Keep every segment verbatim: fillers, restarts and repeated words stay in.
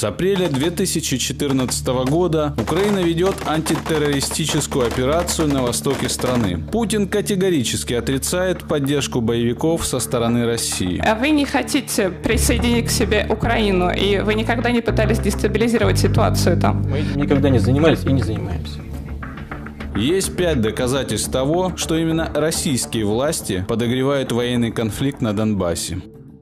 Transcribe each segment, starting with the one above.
С апреля две тысячи четырнадцатого года Украина ведет антитеррористическую операцию на востоке страны. Путин категорически отрицает поддержку боевиков со стороны России. А вы не хотите присоединить к себе Украину, и вы никогда не пытались дестабилизировать ситуацию там? Мы никогда не занимались и не занимаемся. Есть пять доказательств того, что именно российские власти подогревают военный конфликт на Донбассе.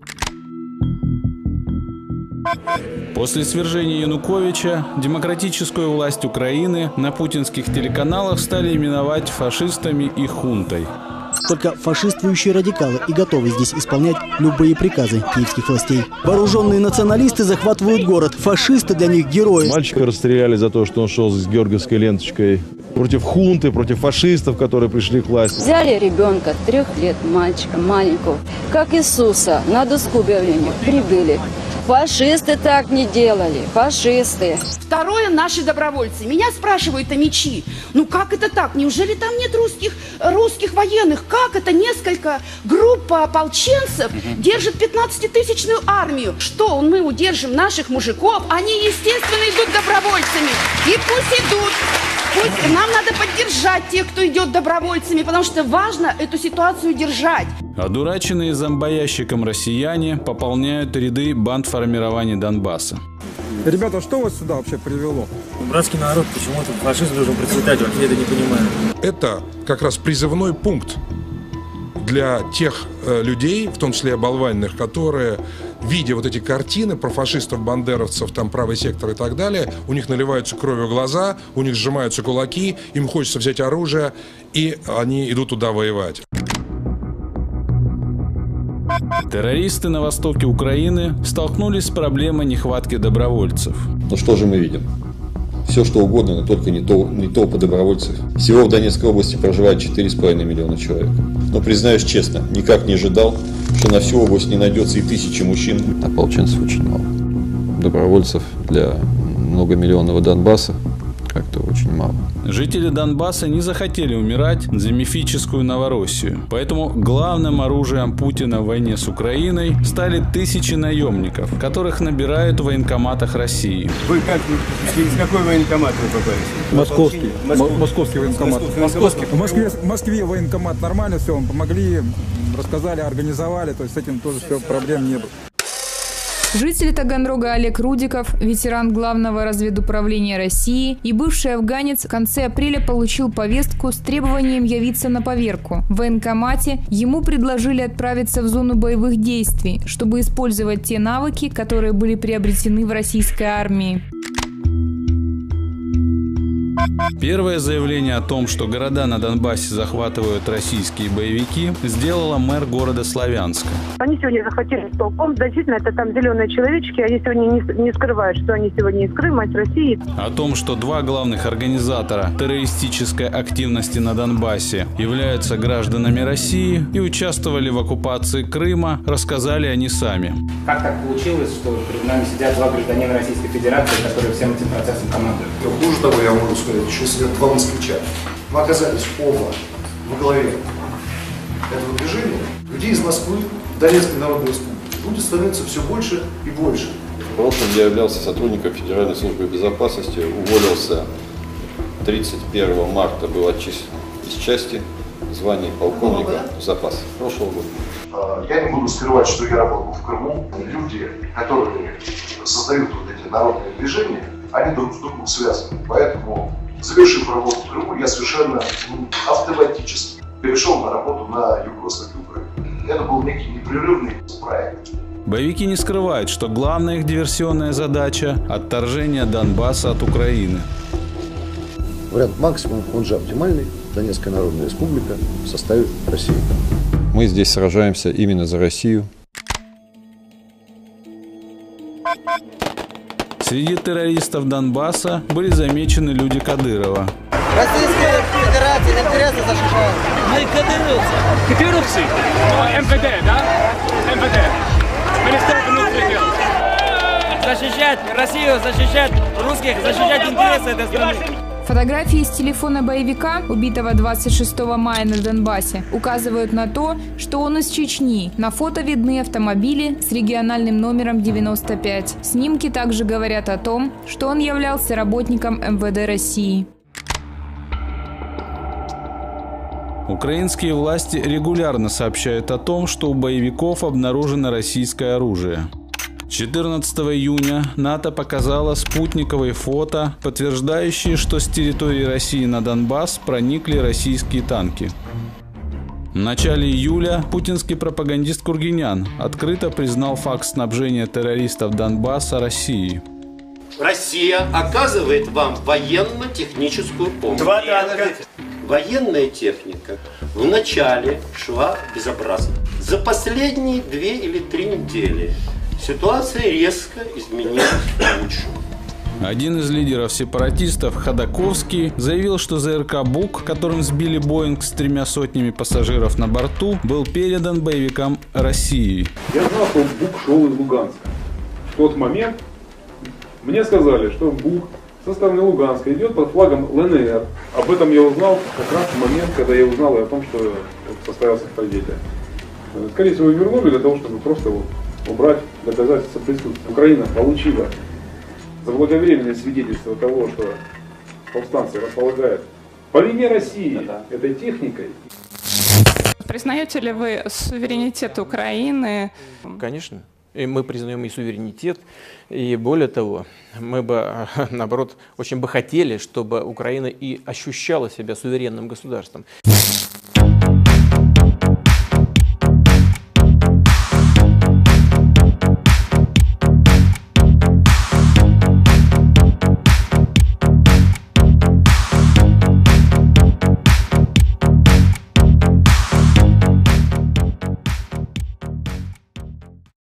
После свержения Януковича демократическую власть Украины на путинских телеканалах стали именовать фашистами и хунтой. Только фашистующие радикалы и готовы здесь исполнять любые приказы киевских властей. Вооруженные националисты захватывают город. Фашисты для них герои. Мальчика расстреляли за то, что он шел с георгиевской ленточкой против хунты, против фашистов, которые пришли к власти. Взяли ребенка трех лет, мальчика маленького, как Иисуса, на доску объявления прибыли. Фашисты так не делали, фашисты. Второе, наши добровольцы. Меня спрашивают о мечи. Ну как это так? Неужели там нет русских, русских военных? Как это несколько группа ополченцев держит пятнадцатитысячную армию? Что, мы удержим наших мужиков? Они, естественно, идут добровольцами. И пусть идут. Пусть нам надо поддержать тех, кто идет добровольцами, потому что важно эту ситуацию держать. Одураченные зомбоящиком россияне пополняют ряды бандформирований Донбасса. Ребята, что вас сюда вообще привело? Братский народ, почему-то фашизм должен процветать, вот я это не понимаю. Это как раз призывной пункт для тех э, людей, в том числе оболваненных, которые, видя вот эти картины про фашистов, бандеровцев, там правый сектор и так далее, у них наливаются кровью глаза, у них сжимаются кулаки, им хочется взять оружие, и они идут туда воевать. Террористы на востоке Украины столкнулись с проблемой нехватки добровольцев. Ну что же мы видим? Все что угодно, но только не, то, не толпа добровольцев. Всего в Донецкой области проживает четыре с половиной миллиона человек. Но признаюсь честно, никак не ожидал, что на всю область не найдется и тысячи мужчин. Ополченцев очень мало. Добровольцев для многомиллионного Донбасса как-то очень мало. Жители Донбасса не захотели умирать за мифическую Новороссию. Поэтому главным оружием Путина в войне с Украиной стали тысячи наемников, которых набирают в военкоматах России. Вы как, из какой военкомат вы попались? Московский. Москов... Московский военкомат. Московский. Московский. В Москве, в Москве военкомат нормально, все, вам помогли, рассказали, организовали, то есть с этим тоже все, проблем не было. Житель Таганрога Олег Рудиков, ветеран Главного разведуправления России и бывший афганец, в конце апреля получил повестку с требованием явиться на поверку. В военкомате ему предложили отправиться в зону боевых действий, чтобы использовать те навыки, которые были приобретены в российской армии. Первое заявление о том, что города на Донбассе захватывают российские боевики, сделала мэр города Славянска. Они сегодня захватили Столбом, значительно, это там зеленые человечки, они сегодня не, не скрывают, что они сегодня из Крыма, из России. О том, что два главных организатора террористической активности на Донбассе являются гражданами России и участвовали в оккупации Крыма, рассказали они сами. Как так получилось, что перед нами сидят два гражданина Российской Федерации, которые всем этим процессом командуют? Хуже того, я могу сказать, еще сидят два москвича. Мы оказались оба во главе этого движения. Людей из Москвы, Донецкой Народной Республики будет становиться все больше и больше. В прошлом я являлся сотрудником Федеральной службы безопасности, уволился тридцать первого марта, был отчислен из части, звание полковника запаса прошлого года. Я не буду скрывать, что я работал в Крыму. Люди, которые создают вот эти народные движения, они друг с другом связаны. Поэтому, завершив работу в Крыму, я совершенно автоматически перешел на работу на юго-востоке Украины. Это был некий непрерывный проект. Боевики не скрывают, что главная их диверсионная задача – отторжение Донбасса от Украины. Вариант максимум, он же оптимальный. Донецкая Народная Республика в составе России. Мы здесь сражаемся именно за Россию. Среди террористов Донбасса были замечены люди Кадырова. Российская Федерация интересы защищает. Мы кадыровцы. Кадыровцы? эм вэ дэ, да? эм вэ дэ. Министерство внутренних дел. Защищать Россию, защищать русских, защищать интересы этой страны. Фотографии с телефона боевика, убитого двадцать шестого мая на Донбассе, указывают на то, что он из Чечни. На фото видны автомобили с региональным номером девяносто пять. Снимки также говорят о том, что он являлся работником эм вэ дэ России. Украинские власти регулярно сообщают о том, что у боевиков обнаружено российское оружие. четырнадцатого июня НАТО показало спутниковые фото, подтверждающие, что с территории России на Донбасс проникли российские танки. В начале июля путинский пропагандист Кургинян открыто признал факт снабжения террористов Донбасса Россией. Россия оказывает вам военно-техническую помощь. Два танка. Военная техника вначале шла безобразно. За последние две или три недели ситуация резко изменилась к лучшему. Один из лидеров сепаратистов, Ходаковский, заявил, что зэ эр ка «Бук», которым сбили Боинг с тремя сотнями пассажиров на борту, был передан боевикам России. Я знал, что «Бук» шел из Луганска. В тот момент мне сказали, что «Бук» со стороны Луганска идет под флагом эл эн эр. Об этом я узнал как раз в момент, когда я узнал о том, что состоялся трагедия. Скорее всего, вернули для того, чтобы просто вот убрать доказательства присутствия. Украина получила заблаговременное свидетельство того, что повстанцы располагают по линии России этой техникой. Признаете ли вы суверенитет Украины? Конечно. И мы признаем и суверенитет, и более того, мы бы, наоборот, очень бы хотели, чтобы Украина и ощущала себя суверенным государством.